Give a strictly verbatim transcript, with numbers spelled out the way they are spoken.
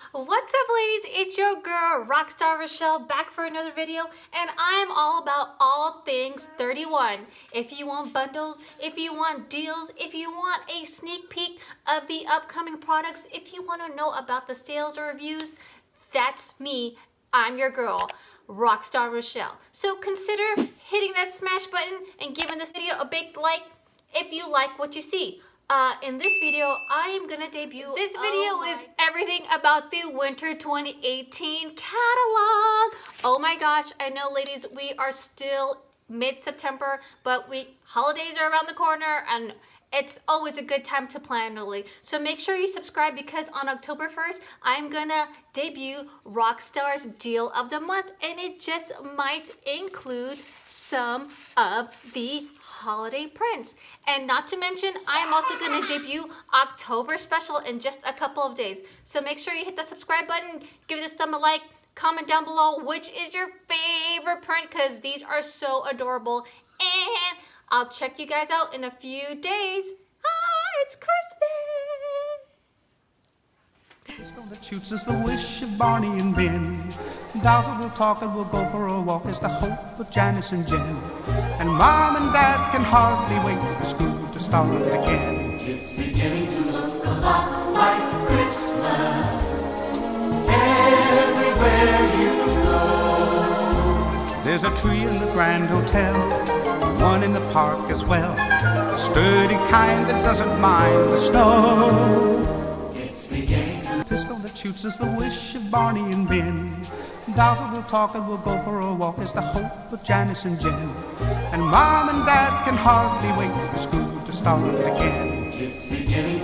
What's up, ladies? It's your girl Rockstar Rochelle back for another video, and I'm all about all things thirty-one. If you want bundles, if you want deals, if you want a sneak peek of the upcoming products, if you want to know about the sales or reviews, that's me. I'm your girl, Rockstar Rochelle. So consider hitting that smash button and giving this video a big like if you like what you see. Uh, in this video, I am gonna debut. This video oh is everything about the winter twenty eighteen catalog. Oh my gosh, I know, ladies, we are still mid-September, but we holidays are around the corner, and it's always a good time to plan early. So make sure you subscribe, because on October first, I'm gonna debut Rockstar's Deal of the Month, and it just might include some of the holiday prints. And not to mention, I'm also going to debut October special in just a couple of days. So make sure you hit the subscribe button, give this thumb a like, comment down below which is your favorite print, because these are so adorable. And I'll check you guys out in a few days. Ah, it's Christmas! Stone that shoots is the wish of Barney and Ben. Dolls that will talk and will go for a walk is the hope of Janice and Jen. And Mom and Dad can hardly wait for school to start again. It's beginning to look a lot like Christmas everywhere you go. There's a tree in the Grand Hotel, one in the park as well, the sturdy kind that doesn't mind the snow. It's beginning to Pistol that shoots is the wish of Barney and Ben. Dolls that will talk and will go for a walk is the hope of Janice and Jen. And Mom and Dad can hardly wait for school to start again. It's beginning